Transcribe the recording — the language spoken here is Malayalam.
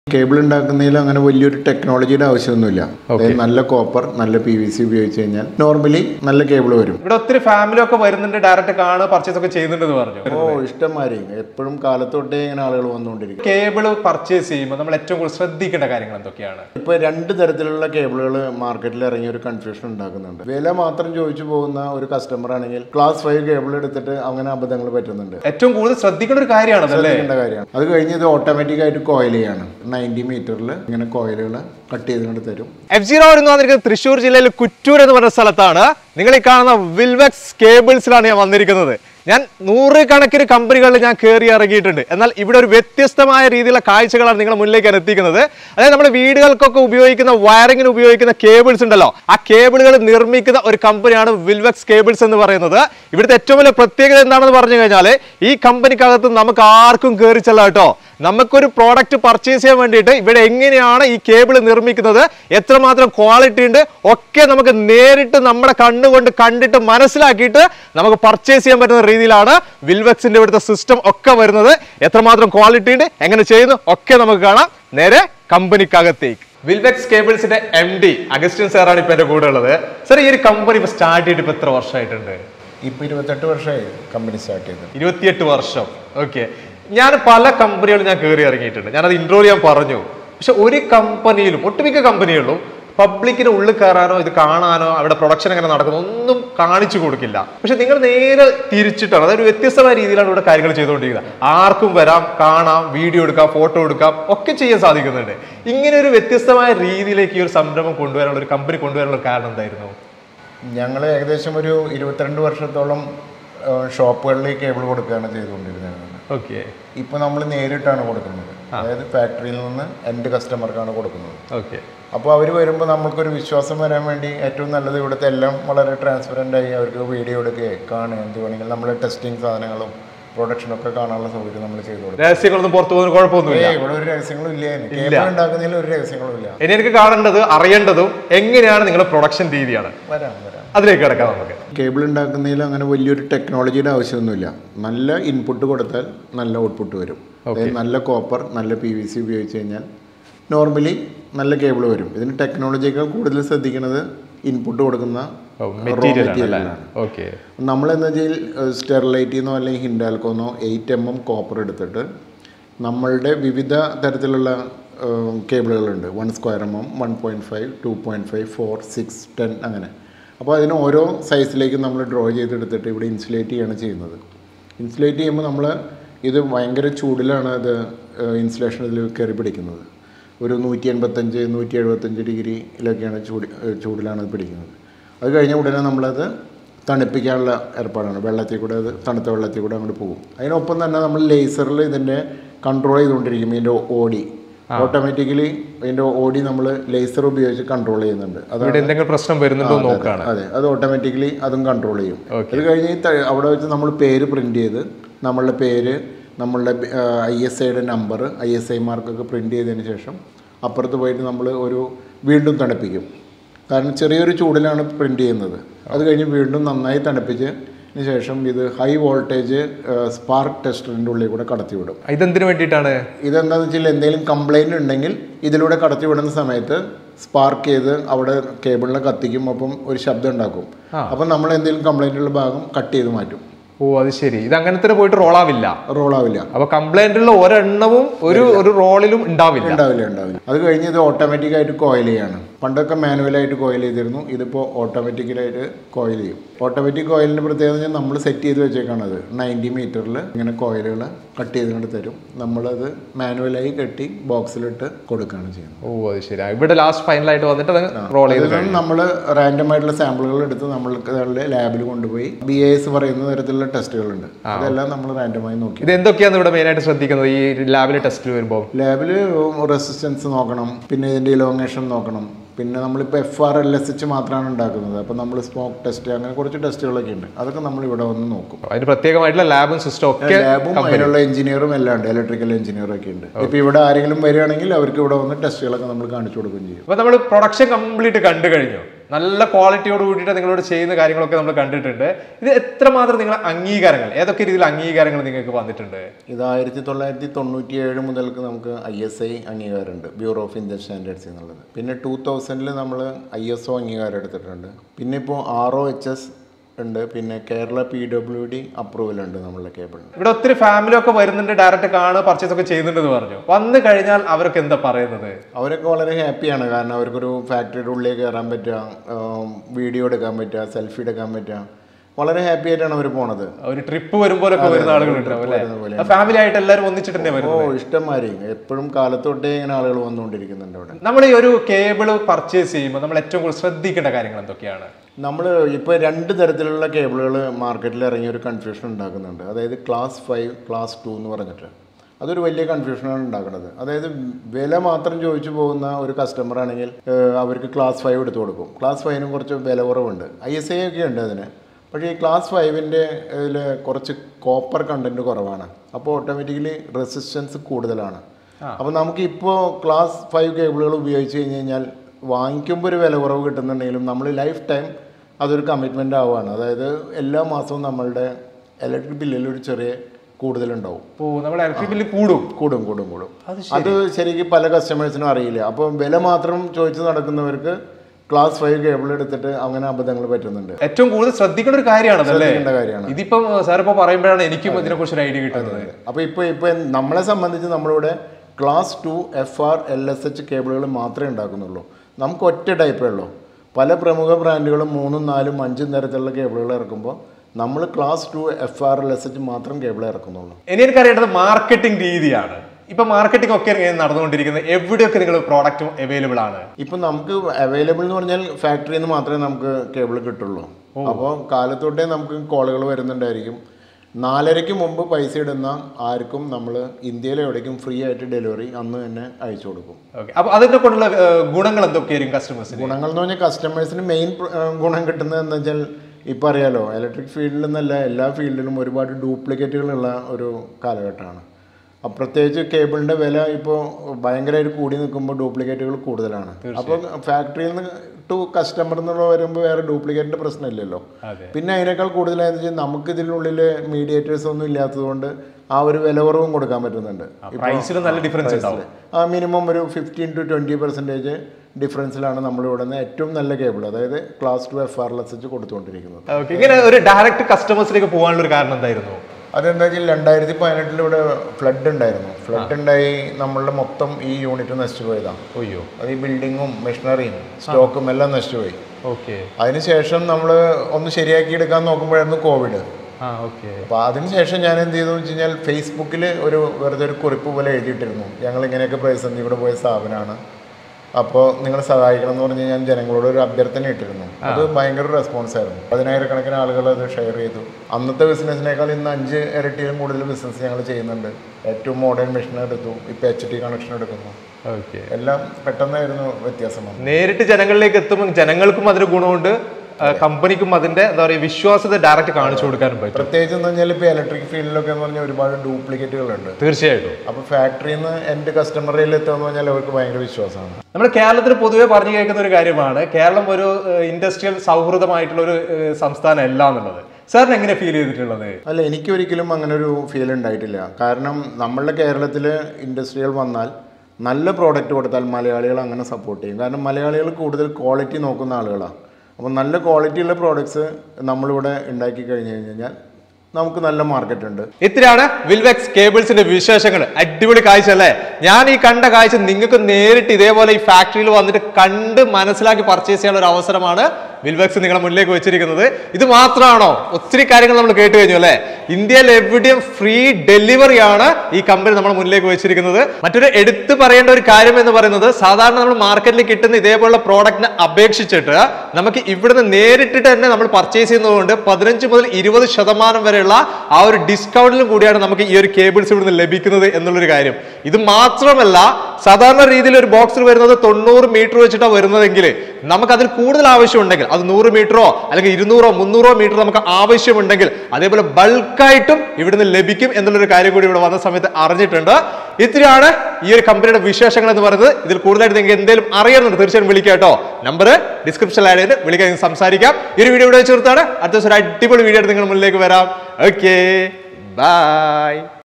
കേബിൾ ഉണ്ടാക്കുന്നതിൽ അങ്ങനെ വലിയൊരു ടെക്നോളജിയുടെ ആവശ്യമൊന്നുമില്ല. നല്ല കോപ്പർ, നല്ല PVC ഉപയോഗിച്ച് കഴിഞ്ഞാൽ നോർമലി നല്ല കേബിൾ വരും. ഇവിടെ ഒത്തിരി ഫാമിലി ഒക്കെ വരുന്നുണ്ട്, ഡയറക്റ്റ് കാണുക, പർച്ചേസ് ഒക്കെ ചെയ്യുന്നുണ്ടെന്ന് പറഞ്ഞു. ഇഷ്ടംമാരി എപ്പോഴും കാലത്തൊട്ടേ ഇങ്ങനെ ആളുകൾ വന്നുകൊണ്ടിരിക്കും. കേബിൾ പർച്ചേസ് ചെയ്യുമ്പോൾ നമ്മൾ ഏറ്റവും കൂടുതൽ ശ്രദ്ധിക്കേണ്ട കാര്യങ്ങൾ എന്തൊക്കെയാണ്? ഇപ്പൊ രണ്ട് തരത്തിലുള്ള കേബിളുകൾ മാർക്കറ്റിൽ ഇറങ്ങിയ ഒരു കൺഫ്യൂഷൻ ഉണ്ടാക്കുന്നുണ്ട്. വില മാത്രം ചോദിച്ചു പോകുന്ന ഒരു കസ്റ്റമർ ആണെങ്കിൽ ക്ലാസ് 5 കേബിൾ എടുത്തിട്ട് അങ്ങനെ അബദ്ധങ്ങൾ പറ്റുന്നുണ്ട്. ഏറ്റവും കൂടുതൽ ശ്രദ്ധിക്കേണ്ട ഒരു കാര്യമാണ്. അത് കഴിഞ്ഞ് ഇത് ഓട്ടോമാറ്റിക് ആയിട്ട് കോയിൽ ചെയ്യാണ്. 90 മീറ്ററിൽ ഇങ്ങനെ കോയിലുകൾ കട്ട് ചെയ്തുകൊണ്ട് തരും. F0 എന്ന് വന്നിരിക്കുന്നത് തൃശ്ശൂർ ജില്ലയിൽ കുറ്റൂർ എന്ന് പറഞ്ഞ സ്ഥലത്താണ്. നിങ്ങൾ ഈ കാണുന്ന വിൽവെക്സ് കേബിൾസിലാണ് ഞാൻ വന്നിരിക്കുന്നത്. ഞാൻ നൂറുകണക്കിന് കമ്പനികളിൽ ഞാൻ കയറി ഇറങ്ങിയിട്ടുണ്ട്. എന്നാൽ ഇവിടെ ഒരു വ്യത്യസ്തമായ രീതിയിലുള്ള കാഴ്ചകളാണ് നിങ്ങളുടെ മുന്നിലേക്ക് എത്തിക്കുന്നത്. അതായത് നമ്മുടെ വീടുകൾക്കൊക്കെ ഉപയോഗിക്കുന്ന വയറിങ്ങിന് ഉപയോഗിക്കുന്ന കേബിൾസ് ഉണ്ടല്ലോ, ആ കേബിളുകൾ നിർമ്മിക്കുന്ന ഒരു കമ്പനിയാണ് വിൽവെക്സ് കേബിൾസ് എന്ന് പറയുന്നത്. ഇവിടുത്തെ ഏറ്റവും വലിയ പ്രത്യേകത എന്താണെന്ന് പറഞ്ഞു കഴിഞ്ഞാൽ ഈ കമ്പനിക്കകത്ത് നമുക്ക് ആർക്കും കയറി ചെല്ലാം കേട്ടോ. നമുക്കൊരു പ്രോഡക്റ്റ് പർച്ചേസ് ചെയ്യാൻ വേണ്ടിയിട്ട് ഇവിടെ എങ്ങനെയാണ് ഈ കേബിൾ നിർമ്മിക്കുന്നത്, എത്രമാത്രം ക്വാളിറ്റി ഉണ്ട് ഒക്കെ നമുക്ക് നേരിട്ട് നമ്മുടെ കണ്ണുകൊണ്ട് കണ്ടിട്ട് മനസ്സിലാക്കിയിട്ട് നമുക്ക് പർച്ചേസ് ചെയ്യാൻ പറ്റുന്ന രീതിയിലാണ് വിൽവെക്സിന്റെ ഇവിടുത്തെ സിസ്റ്റം ഒക്കെ വരുന്നത്. എത്രമാത്രം ക്വാളിറ്റി ഉണ്ട്, എങ്ങനെ ചെയ്യുന്നു ഒക്കെ നമുക്ക് കാണാം. നേരെ കമ്പനിക്കകത്തേക്ക്. വിൽവെക്സ് കേബിൾസിന്റെ MD അഗസ്റ്റിൻ സാറാണ് ഇപ്പൊ എന്റെ കൂടെ ഉള്ളത്. സാർ, ഈ ഒരു കമ്പനി ഇപ്പൊ സ്റ്റാർട്ട് ചെയ്തിട്ട് ഇപ്പൊ എത്ര വർഷമായിട്ടുണ്ട്? ഇപ്പൊ 28 വർഷമായി കമ്പനി സ്റ്റാർട്ട് ചെയ്തത്. 28 വർഷം. ഓക്കെ. ഞാൻ പല കമ്പനികളും ഞാൻ കയറി ഇറങ്ങിയിട്ടുണ്ട്. ഞാനത് ഇൻട്രോയിൽ ഞാൻ പറഞ്ഞു. പക്ഷെ ഒരു കമ്പനിയിലും, ഒട്ടുമിക്ക കമ്പനികളിലും പബ്ലിക്കിന് ഉള്ളിൽ കയറാനോ ഇത് കാണാനോ അവിടെ പ്രൊഡക്ഷൻ എങ്ങനെ നടക്കുന്നു ഒന്നും കാണിച്ചു കൊടുക്കില്ല. പക്ഷെ നിങ്ങൾ നേരെ തിരിച്ചിട്ടാണ്, അതായത് വ്യത്യസ്തമായ രീതിയിലാണ് ഇവിടെ കാര്യങ്ങൾ ചെയ്തുകൊണ്ടിരിക്കുന്നത്. ആർക്കും വരാം, കാണാം, വീഡിയോ എടുക്കാം, ഫോട്ടോ എടുക്കാം, ഒക്കെ ചെയ്യാൻ സാധിക്കുന്നുണ്ട്. ഇങ്ങനെ ഒരു വ്യത്യസ്തമായ രീതിയിലേക്ക് ഈ ഒരു സംരംഭം കൊണ്ടുവരാനുള്ള, ഒരു കമ്പനി കൊണ്ടുവരാനുള്ള കാരണം എന്തായിരുന്നു? ഞങ്ങൾ ഏകദേശം ഒരു 22 വർഷത്തോളം ഷോപ്പുകളിൽ കേബിൾ കൊടുക്കുകയാണ് ചെയ്തുകൊണ്ടിരുന്നത്. ഓക്കെ. ഇപ്പോൾ നമ്മൾ നേരിട്ടാണ് കൊടുക്കുന്നത്. അതായത് ഫാക്ടറിയിൽ നിന്ന് എൻ്റെ കസ്റ്റമർക്കാണ് കൊടുക്കുന്നത്. ഓക്കെ. അപ്പോൾ അവർ വരുമ്പോൾ നമ്മൾക്കൊരു വിശ്വാസം വരാൻ വേണ്ടി ഏറ്റവും നല്ലത് ഇവിടുത്തെ എല്ലാം വളരെ ട്രാൻസ്പെറൻ്റ് ആയി അവർക്ക് വീഡിയോ എടുക്കുകയോ കാണുക, എന്ത് വേണമെങ്കിൽ നമ്മുടെ ടെസ്റ്റിംഗ് സാധനങ്ങളും പ്രൊഡക്ഷനൊക്കെ കാണാനുള്ള സൗകര്യം നമ്മൾ ചെയ്തു കൊടുക്കും. രഹസ്യങ്ങളൊന്നും പുറത്തു പോകുന്ന കുഴപ്പമൊന്നുമില്ല. ഇവിടെ ഒരു രഹസ്യങ്ങളും ഇല്ല. കേബിൾ ഉണ്ടാക്കുന്നതിൽ ഒരു രഹസ്യങ്ങളും ഇല്ല. ഇനി എനിക്ക് കാണേണ്ടത്, അറിയേണ്ടതും എങ്ങനെയാണ് നിങ്ങളുടെ പ്രൊഡക്ഷൻ രീതിയാണ്. വരാം അതിലേക്ക് കിടക്കാം നമുക്ക്. കേബിൾ ഉണ്ടാക്കുന്നതിൽ അങ്ങനെ വലിയൊരു ടെക്നോളജിയുടെ ആവശ്യമൊന്നുമില്ല. നല്ല ഇൻപുട്ട് കൊടുത്താൽ നല്ല ഔട്ട്പുട്ട് വരും. അതായത് നല്ല കോപ്പർ, നല്ല PVC ഉപയോഗിച്ച് കഴിഞ്ഞാൽ നോർമലി നല്ല കേബിൾ വരും. ഇതിന് ടെക്നോളജിയേക്കാൾ കൂടുതൽ ശ്രദ്ധിക്കുന്നത് ഇൻപുട്ട് കൊടുക്കുന്ന മെറ്റീരിയലാണ്. നമ്മളെന്ന് വെച്ചാൽ സ്റ്റെറിലൈറ്റിന്നോ അല്ലെങ്കിൽ ഹിൻഡാൽക്കോന്നോ 8 mm കോപ്പർ എടുത്തിട്ട് നമ്മളുടെ വിവിധ തരത്തിലുള്ള കേബിളുകളുണ്ട്. 1 square mm, 1.5, 2.5, 4, 6, 10 അങ്ങനെ. അപ്പോൾ അതിന് ഓരോ സൈസിലേക്കും നമ്മൾ ഡ്രോ ചെയ്തെടുത്തിട്ട് ഇവിടെ ഇൻസുലേറ്റ് ചെയ്യാണ് ചെയ്യുന്നത്. ഇൻസുലേറ്റ് ചെയ്യുമ്പോൾ നമ്മൾ ഇത് ഭയങ്കര ചൂടിലാണ് ഇത് ഇൻസുലേഷൻ ഇതിൽ കയറി പിടിക്കുന്നത്. ഒരു 185, 175 ഡിഗ്രിയിലൊക്കെയാണ് ചൂടിലാണ് ഇത് പിടിക്കുന്നത്. അത് കഴിഞ്ഞ ഉടനെ നമ്മളത് തണുപ്പിക്കാനുള്ള ഏർപ്പാടാണ്. വെള്ളത്തിൽ കൂടെ, അത് തണുത്ത വെള്ളത്തിൽ കൂടെ അങ്ങോട്ട് പോകും. അതിനൊപ്പം തന്നെ നമ്മൾ ലേസറിൽ ഇതിൻ്റെ കൺട്രോൾ ചെയ്തുകൊണ്ടിരിക്കും. ഇതിൻ്റെ ഓടി ഓട്ടോമാറ്റിക്കലി അതിൻ്റെ ഓടി നമ്മൾ ലേസർ ഉപയോഗിച്ച് കൺട്രോൾ ചെയ്യുന്നുണ്ട്. അതാണ് എന്തെങ്കിലും പ്രശ്നം വരുന്നുണ്ടോ നോക്കാണ്. അതെ, അത് ഓട്ടോമാറ്റിക്കലി അതും കൺട്രോൾ ചെയ്യും. അത് കഴിഞ്ഞ് അവിടെ വെച്ച് നമ്മൾ പേര് പ്രിൻ്റ് ചെയ്ത് നമ്മളുടെ പേര്, നമ്മളുടെ ISIയുടെ നമ്പർ, ISI മാർക്കൊക്കെ പ്രിൻ്റ് ചെയ്തതിന് ശേഷം അപ്പുറത്ത് പോയിട്ട് നമ്മൾ വീണ്ടും തണുപ്പിക്കും. കാരണം ചെറിയൊരു ചൂടിലാണ് പ്രിൻ്റ് ചെയ്യുന്നത്. അത് കഴിഞ്ഞ് വീണ്ടും നന്നായി തണുപ്പിച്ചതിന് ശേഷം ഇത് ഹൈ വോൾട്ടേജ് സ്പാർക്ക് ടെസ്റ്ററിൻ്റെ ഉള്ളിൽ കൂടെ കടത്തിവിടും. ഇതെന്തിനു വേണ്ടിയിട്ടാണ്? ഇതെന്താണെന്ന് വെച്ചാൽ എന്തെങ്കിലും കംപ്ലൈൻറ്റ് ഉണ്ടെങ്കിൽ ഇതിലൂടെ കടത്തിവിടുന്ന സമയത്ത് സ്പാർക്ക് ചെയ്ത് അവിടെ കേബിളിനെ കത്തിക്കും. അപ്പം ഒരു ശബ്ദം ഉണ്ടാക്കും. അപ്പം നമ്മൾ എന്തെങ്കിലും കംപ്ലൈൻ്റ് ഉള്ള ഭാഗം കട്ട് ചെയ്ത് മാറ്റും. ഓ, അത് ശരി. ഇത് അങ്ങനെ തന്നെ പോയിട്ട് റോളാവില്ല. അപ്പൊ കംപ്ലൈന്റ് ഉള്ള ഒരെണ്ണവും ഒരു റോളിലും ഉണ്ടാവില്ല. അത് കഴിഞ്ഞ് ഇത് ഓട്ടോമാറ്റിക് ആയിട്ട് കോയിൽ ചെയ്യാണ്. പണ്ടൊക്കെ മാനുവലായിട്ട് കോയിൽ ചെയ്തിരുന്നു. ഇതിപ്പോൾ ഓട്ടോമാറ്റിക്കലായിട്ട് കോയിൽ ചെയ്യും. ഓട്ടോമാറ്റിക് കോയിലിൻ്റെ പ്രത്യേകത നമ്മൾ സെറ്റ് ചെയ്ത് വെച്ചേക്കാണത്. 90 മീറ്ററിൽ ഇങ്ങനെ കോയിലുകൾ കട്ട് ചെയ്തുകൊണ്ട് തരും. നമ്മളത് മാനുവലായി കെട്ടി ബോക്സിലിട്ട് കൊടുക്കുകയാണ് ചെയ്യുന്നത്. ഓ, അത് ശരി. ഇവിടെ ലാസ്റ്റ് ഫൈനലായിട്ട് വന്നിട്ട് റോൾ ചെയ്ത് നമ്മൾ റാൻഡം ആയിട്ടുള്ള സാമ്പിളുകൾ എടുത്ത് നമ്മൾക്ക് ലാബിൽ കൊണ്ടുപോയി BAS പറയുന്ന തരത്തിലുള്ള ടെസ്റ്റുകളുണ്ട്. അതെല്ലാം നമ്മൾ റാൻഡമായി നോക്കി. ഇത് എന്തൊക്കെയാണ് ഇവിടെ മെയിനായിട്ട് ശ്രദ്ധിക്കുന്നത് ഈ ലാബിൽ ടെസ്റ്റ് വരുമ്പോൾ? ലാബിൽ റെസിസ്റ്റൻസ് നോക്കണം, പിന്നെ ഇതിൻ്റെ ഇലോങ്ങേഷൻ നോക്കണം, പിന്നെ നമ്മളിപ്പോൾ FRLSH മാത്രമാണ് ഉണ്ടാക്കുന്നത്. അപ്പോൾ നമ്മൾ സ്മോക്ക് ടെസ്റ്റ്, അങ്ങനെ കുറച്ച് ടെസ്റ്റുകളൊക്കെ ഉണ്ട്. അതൊക്കെ നമ്മൾ ഇവിടെ വന്ന് നോക്കും. അതിന് പ്രത്യേകമായിട്ടുള്ള ലാബും സിസ്റ്റം ഒക്കെ, ലാബും അതിനുള്ള എഞ്ചിനീയറും എല്ലാം ഉണ്ട്. ഇലക്ട്രിക്കൽ എഞ്ചിനീയറൊക്കെ ഉണ്ട്. ഇപ്പോൾ ഇവിടെ ആരെങ്കിലും വരികയാണെങ്കിൽ അവർക്ക് ഇവിടെ വന്ന് ടെസ്റ്റുകളൊക്കെ നമ്മൾ കാണിച്ചു കൊടുക്കുകയും ചെയ്യും. അപ്പോൾ നമ്മൾ പ്രൊഡക്ഷൻ കംപ്ലീറ്റ് കണ്ടു കഴിഞ്ഞു. നല്ല ക്വാളിറ്റിയോട് കൂടിയിട്ട് നിങ്ങളോട് ചെയ്യുന്ന കാര്യങ്ങളൊക്കെ നമ്മൾ കണ്ടിട്ടുണ്ട്. ഇത് എത്രമാത്രം നിങ്ങളെ അംഗീകാരങ്ങൾ, ഏതൊക്കെ രീതിയിൽ അംഗീകാരങ്ങൾ നിങ്ങൾക്ക് വന്നിട്ടുണ്ട്? ഇത് 1997 മുതൽക്ക് നമുക്ക് ISI അംഗീകാരമുണ്ട്, ബ്യൂറോ ഓഫ് ഇന്ത്യൻ സ്റ്റാൻഡേർഡ്സ് എന്നുള്ളത്. പിന്നെ 2000 നമ്മൾ ISO അംഗീകാരം എടുത്തിട്ടുണ്ട്. പിന്നെ ഇപ്പോൾ ROHS ഉണ്ട്. പിന്നെ കേരള PWD അപ്രൂവൽ ഉണ്ട് നമ്മളുടെ കേബിളിന്. ഇവിടെ ഒത്തിരി ഫാമിലി ഒക്കെ വരുന്നുണ്ട്, ഡയറക്റ്റ് കാണുക, പർച്ചേസ് ഒക്കെ ചെയ്യുന്നുണ്ടെന്ന് പറഞ്ഞു. വന്നു കഴിഞ്ഞാൽ അവരൊക്കെ എന്താ പറയുന്നത്? അവരൊക്കെ വളരെ ഹാപ്പിയാണ്. കാരണം അവർക്കൊരു ഫാക്ടറിയുടെ ഉള്ളിൽ കയറാൻ പറ്റുക, വീഡിയോ എടുക്കാൻ പറ്റുക, സെൽഫി എടുക്കാൻ പറ്റുക. വളരെ ഹാപ്പി ആയിട്ടാണ് അവർ പോണത്. ഒരു ട്രിപ്പ് വരുമ്പോഴൊക്കെ വരുന്ന ആളുകളുണ്ടാവും. ഫാമിലി ആയിട്ട് എല്ലാവരും ഒന്നിച്ചിട്ട് വരും. ഇഷ്ടംമാരി എപ്പോഴും കാലത്തൊട്ടേ ഇങ്ങനെ ആളുകൾ വന്നുകൊണ്ടിരിക്കുന്നുണ്ട് അവിടെ. നമ്മൾ ഈ ഒരു കേബിൾ പർച്ചേസ് ചെയ്യുമ്പോൾ നമ്മൾ ഏറ്റവും കൂടുതൽ ശ്രദ്ധിക്കേണ്ട കാര്യങ്ങൾ എന്തൊക്കെയാണ്? നമ്മൾ ഇപ്പോൾ 2 തരത്തിലുള്ള കേബിളുകൾ മാർക്കറ്റിൽ ഇറങ്ങിയ ഒരു കൺഫ്യൂഷൻ ഉണ്ടാക്കുന്നുണ്ട്. അതായത് ക്ലാസ് 5, ക്ലാസ് 2 എന്ന് പറഞ്ഞിട്ട് അതൊരു വലിയ കൺഫ്യൂഷനാണ് ഉണ്ടാക്കുന്നത്. അതായത് വില മാത്രം ചോദിച്ചു പോകുന്ന ഒരു കസ്റ്റമർ ആണെങ്കിൽ അവർക്ക് ക്ലാസ് 5 എടുത്തു കൊടുക്കും. ക്ലാസ് 5നും കുറച്ച് വില കുറവുണ്ട്, ISI ഒക്കെ ഉണ്ട് അതിന്. പക്ഷേ ഈ ക്ലാസ് 5ൻ്റെ ഇതിൽ കുറച്ച് കോപ്പർ കണ്ടൻറ്റ് കുറവാണ്. അപ്പോൾ ഓട്ടോമാറ്റിക്കലി റെസിസ്റ്റൻസ് കൂടുതലാണ്. അപ്പോൾ നമുക്കിപ്പോൾ ക്ലാസ് 5 കേബിളുകൾ ഉപയോഗിച്ച് കഴിഞ്ഞ് കഴിഞ്ഞാൽ വാങ്ങിക്കുമ്പോൾ ഒരു വില കുറവ് കിട്ടുന്നുണ്ടെങ്കിലും നമ്മൾ ലൈഫ് ടൈം അതൊരു കമ്മിറ്റ്മെൻ്റ് ആവുകയാണ്. അതായത് എല്ലാ മാസവും നമ്മളുടെ ഇലക്ട്രിക് ബില്ലിൽ ഒരു ചെറിയ കൂടുതലുണ്ടാവും. കൂടും. അത് ശരിക്കും പല കസ്റ്റമേഴ്സിനും അറിയില്ല. അപ്പോൾ വില മാത്രം ചോദിച്ച് നടക്കുന്നവർക്ക് ക്ലാസ് 5 കേബിൾ എടുത്തിട്ട് അങ്ങനെ അബദ്ധങ്ങൾ പറ്റുന്നുണ്ട്. ഏറ്റവും കൂടുതൽ ശ്രദ്ധിക്കേണ്ട ഒരു കാര്യമാണ്. ഇതിപ്പം സാർ ഇപ്പോൾ പറയുമ്പോഴാണ് എനിക്കും ഇതിനെക്കുറിച്ച് ഒരു ഐഡിയ കിട്ടുന്നത്. അപ്പോൾ ഇപ്പോൾ നമ്മളെ സംബന്ധിച്ച് നമ്മളിവിടെ ക്ലാസ് 2 FR LSH കേബിളുകൾ മാത്രമേ ഉണ്ടാക്കുന്നുള്ളൂ. നമുക്ക് ഒറ്റ ടൈപ്പേ ഉള്ളൂ. പല പ്രമുഖ ബ്രാൻഡുകളും 3, 4, 5 തരത്തിലുള്ള കേബിളുകൾ ഇറക്കുമ്പോൾ നമ്മൾ ക്ലാസ് 2 FR LSH മാത്രം കേബിൾ ഇറക്കുന്നുള്ളൂ. ഇനി എനിക്കറിയേണ്ടത് മാർക്കറ്റിംഗ് രീതിയാണ്. ഇപ്പൊ മാർക്കറ്റിംഗ് ഒക്കെ നടന്നുകൊണ്ടിരിക്കുന്നത് എവിടെയൊക്കെ നിങ്ങൾ പ്രോഡക്റ്റ് അവൈലബിൾ ആണ്? ഇപ്പം നമുക്ക് അവൈലബിൾ എന്ന് പറഞ്ഞാൽ ഫാക്ടറിയിൽ നിന്ന് മാത്രമേ നമുക്ക് കേബിൾ കിട്ടുള്ളൂ. അപ്പോൾ കാലത്തൊട്ടേ നമുക്ക് കോളുകൾ വരുന്നുണ്ടായിരിക്കും. 4:30 മുമ്പ് പൈസ ഇടുന്ന ആർക്കും നമ്മൾ ഇന്ത്യയിലെ എവിടേക്കും ഫ്രീ ആയിട്ട് ഡെലിവറി അന്ന് തന്നെ അയച്ചു കൊടുക്കും. അപ്പോൾ അതിനെ കൊണ്ടുള്ള ഗുണങ്ങൾ എന്തൊക്കെയായിരിക്കും കസ്റ്റമേഴ്സിന്? ഗുണങ്ങൾ എന്ന് പറഞ്ഞാൽ കസ്റ്റമേഴ്സിന് മെയിൻ ഗുണം കിട്ടുന്നത് എന്താ വെച്ചാൽ, ഇപ്പോൾ അറിയാലോ ഇലക്ട്രിക് ഫീൽഡിൽ നിന്നല്ല എല്ലാ ഫീൽഡിലും ഒരുപാട് ഡ്യൂപ്ലിക്കേറ്റുകളുള്ള ഒരു കാലഘട്ടമാണ്. പ്രത്യേകിച്ച് കേബിളിൻ്റെ വില ഇപ്പോൾ ഭയങ്കരമായിട്ട് കൂടി നിൽക്കുമ്പോൾ ഡ്യൂപ്ലിക്കേറ്റുകൾ കൂടുതലാണ്. അപ്പോൾ ഫാക്ടറിയിൽ നിന്ന് ടു കസ്റ്റമർ എന്നുള്ള വരുമ്പോൾ വേറെ ഡ്യൂപ്ലിക്കേറ്റിൻ്റെ പ്രശ്നമില്ലല്ലോ. പിന്നെ അതിനേക്കാൾ കൂടുതലായെന്ന് വെച്ചാൽ നമുക്ക് ഇതിനുള്ളിൽ മീഡിയേറ്റേഴ്സ് ഒന്നും ഇല്ലാത്തതുകൊണ്ട് ആ ഒരു വില കുറവും കൊടുക്കാൻ പറ്റുന്നുണ്ട്. മിനിമം ഒരു 15 to 20% ഡിഫറൻസിലാണ് നമ്മളിവിടെ നിന്ന് ഏറ്റവും നല്ല കേബിൾ, അതായത് ക്ലാസ് 2 FR LSH കൊടുത്തുകൊണ്ടിരിക്കുന്നത്. ഇങ്ങനെ ഒരു ഡയറക്റ്റ് കസ്റ്റമേഴ്സിലേക്ക് പോകാനുള്ള ഒരു കാരണം എന്തായിരുന്നു? അതെന്താ വെച്ചാൽ 2018 ഇവിടെ ഫ്ലഡ് ഉണ്ടായിരുന്നു. ഫ്ലഡ് ഉണ്ടായി നമ്മളുടെ മൊത്തം ഈ യൂണിറ്റ് നശിച്ചു പോയതാണ്. അത് ഈ ബിൽഡിങ്ങും മെഷീനറിയും സ്റ്റോക്കും എല്ലാം നശിച്ചുപോയി. അതിനുശേഷം നമ്മൾ ഒന്ന് ശരിയാക്കി എടുക്കാൻ നോക്കുമ്പോഴായിരുന്നു കോവിഡ്. അപ്പോൾ അതിനുശേഷം ഞാൻ എന്ത് ചെയ്തു വെച്ച് കഴിഞ്ഞാൽ ഫേസ്ബുക്കിൽ വെറുതെ ഒരു കുറിപ്പ് പോലെ എഴുതിയിട്ടിരുന്നു, ഞങ്ങൾ ഇങ്ങനെയൊക്കെ പ്രതിസന്ധി കൂടെ പോയ സ്ഥാപനമാണ്, അപ്പോൾ നിങ്ങൾ സഹായിക്കണം എന്ന് പറഞ്ഞ് ഞാൻ ജനങ്ങളോട് ഒരു അഭ്യർത്ഥന ഇട്ടിരുന്നു. അത് ഭയങ്കര റെസ്പോൺസ് ആയിരുന്നു. 10,000-കണക്കിന് ആളുകൾ അത് ഷെയർ ചെയ്തു. അന്നത്തെ ബിസിനസ്സിനേക്കാൾ ഇന്ന് 5 ഇരട്ടിയിലും കൂടുതൽ ബിസിനസ് ഞങ്ങൾ ചെയ്യുന്നുണ്ട്. ഏറ്റവും മോഡേൺ മെഷീൻ എടുത്തു, ഇപ്പോൾ HT കണക്ഷൻ എടുക്കുന്നു. എല്ലാം പെട്ടെന്നായിരുന്നു വ്യത്യാസം. നേരിട്ട് ജനങ്ങളിലേക്ക് എത്തുമ്പോൾ ജനങ്ങൾക്കും അതിന് ഗുണമുണ്ട്, കമ്പനിക്കും അതിന്റെ എന്താ പറയുക വിശ്വാസത്തെ ഡയറക്റ്റ് കാണിച്ചു കൊടുക്കാനും പറ്റും. പ്രത്യേകിച്ച് എന്ന് പറഞ്ഞാൽ ഇപ്പോൾ ഇലക്ട്രിക് ഫീൽഡിലൊക്കെ എന്ന് പറഞ്ഞാൽ ഒരുപാട് ഡ്യൂപ്ലിക്കേറ്റുകളുണ്ട്. തീർച്ചയായിട്ടും. അപ്പോൾ ഫാക്ടറിയിൽ നിന്ന് എൻ്റെ കസ്റ്റമറിൽ എത്തുകയെന്ന് പറഞ്ഞാൽ അവർക്ക് ഭയങ്കര വിശ്വാസമാണ്. നമ്മൾ കേരളത്തിൽ പൊതുവെ പറഞ്ഞു കേൾക്കുന്ന ഒരു കാര്യമാണ്, കേരളം ഒരു ഇൻഡസ്ട്രിയൽ സൗഹൃദമായിട്ടുള്ള ഒരു സംസ്ഥാനം അല്ല എന്നുള്ളത്. സാറിന് എങ്ങനെ ഫീൽ ചെയ്തിട്ടുള്ളത്? അല്ല, എനിക്കൊരിക്കലും അങ്ങനെ ഒരു ഫീൽ ഉണ്ടായിട്ടില്ല. കാരണം നമ്മളുടെ കേരളത്തിൽ ഇൻഡസ്ട്രിയൽ വന്നാൽ നല്ല പ്രോഡക്റ്റ് കൊടുത്താൽ മലയാളികൾ അങ്ങനെ സപ്പോർട്ട് ചെയ്യും. കാരണം മലയാളികൾ കൂടുതൽ ക്വാളിറ്റി നോക്കുന്ന ആളുകളാണ്. അപ്പോൾ നല്ല ക്വാളിറ്റിയുള്ള പ്രോഡക്ട്സ് നമ്മളിവിടെ ഉണ്ടാക്കി കഴിഞ്ഞ് കഴിഞ്ഞാൽ നമുക്ക് നല്ല മാർക്കറ്റ് ഉണ്ട്. ഇത്രയാണ് വിൽവെക്സ് കേബിൾസിന്റെ വിശേഷങ്ങൾ. അടിപൊളി കാഴ്ച അല്ലേ? ഞാൻ ഈ കണ്ട കാഴ്ച നിങ്ങൾക്ക് നേരിട്ട് ഇതേപോലെ ഈ ഫാക്ടറിയിൽ വന്നിട്ട് കണ്ട് മനസ്സിലാക്കി പർച്ചേസ് ചെയ്യാനുള്ള ഒരു അവസരമാണ് വിൽവെക്സ് നിങ്ങളെ മുന്നിലേക്ക് വെച്ചിരിക്കുന്നത്. ഇത് മാത്രമാണോ? ഒത്തിരി കാര്യങ്ങൾ നമ്മൾ കേട്ട് കഴിഞ്ഞു അല്ലേ? ഇന്ത്യയിൽ എവിടെയും ഫ്രീ ഡെലിവറി ആണ് ഈ കമ്പനി നമ്മുടെ മുന്നിലേക്ക് വെച്ചിരിക്കുന്നത്. മറ്റൊരു എടുത്തു പറയേണ്ട ഒരു കാര്യം എന്ന് പറയുന്നത്, സാധാരണ നമ്മൾ മാർക്കറ്റിൽ കിട്ടുന്ന ഇതേപോലുള്ള പ്രോഡക്റ്റിനെ അപേക്ഷിച്ചിട്ട് നമുക്ക് ഇവിടുന്ന് നേരിട്ടിട്ട് തന്നെ നമ്മൾ പർച്ചേസ് ചെയ്യുന്നതുകൊണ്ട് 15 മുതൽ 20% വരെയുള്ള ആ ഒരു ഡിസ്കൗണ്ടിലും കൂടിയാണ് നമുക്ക് ഈ ഒരു കേബിൾസ് ഇവിടുന്ന് ലഭിക്കുന്നത് എന്നുള്ളൊരു കാര്യം. ഇത് മാത്രമല്ല, സാധാരണ രീതിയിൽ ഒരു ബോക്സിൽ വരുന്നത് 90 മീറ്റർ വെച്ചിട്ടാണ് വരുന്നതെങ്കിൽ നമുക്ക് അതിൽ കൂടുതൽ ആവശ്യമുണ്ടെങ്കിൽ അത് 100 മീറ്ററോ അല്ലെങ്കിൽ 200 300 മീറ്റർ നമുക്ക് ആവശ്യമുണ്ടെങ്കിൽ അതേപോലെ ബൾക്കായിട്ടും ഇവിടുന്ന് ലഭിക്കും എന്നുള്ളൊരു കാര്യം കൂടി ഇവിടെ വന്ന സമയത്ത് അറിഞ്ഞിട്ടുണ്ട്. ഇത്രയാണ് ഈ ഒരു കമ്പനിയുടെ വിശേഷങ്ങൾ എന്ന് പറയുന്നത്. ഇതിൽ കൂടുതലായിട്ട് നിങ്ങൾക്ക് എന്തെങ്കിലും അറിയുന്നുണ്ട് തീർച്ചയായും വിളിക്കാം കേട്ടോ. നമ്പർ ഡിസ്ക്രിപ്ഷനിൽ ആഡ് ചെയ്ത് വിളിക്കാൻ സംസാരിക്കാം. ഈ ഒരു വീഡിയോ ഇവിടെ ചേർത്താണ്. അടുത്ത ദിവസം ഒരു അടിപൊളി വീഡിയോ ആയിട്ട് നിങ്ങളുടെ മുന്നിലേക്ക് വരാം. Okay, by.